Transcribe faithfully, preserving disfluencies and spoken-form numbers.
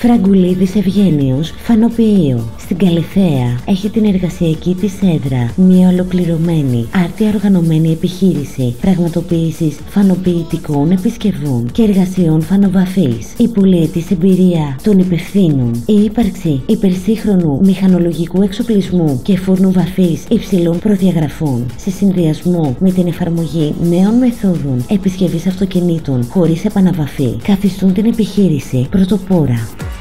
Φραγκουλίδης Ευγένιος, φανοποιείο. Στην Καλιθέα έχει την εργασιακή της έδρα μια ολοκληρωμένη, άρτια οργανωμένη επιχείρηση πραγματοποίησης φανοποιητικών επισκευών και εργασιών φανοβαφής. Η πολυετής εμπειρία των υπευθύνων, η ύπαρξη υπερσύγχρονου μηχανολογικού εξοπλισμού και φούρνου βαφής υψηλών προδιαγραφών, σε συνδυασμό με την εφαρμογή νέων μεθόδων επισκευής αυτοκινήτων χωρίς επαναβαφή, καθιστούν την επιχείρηση πρωτοπόρα.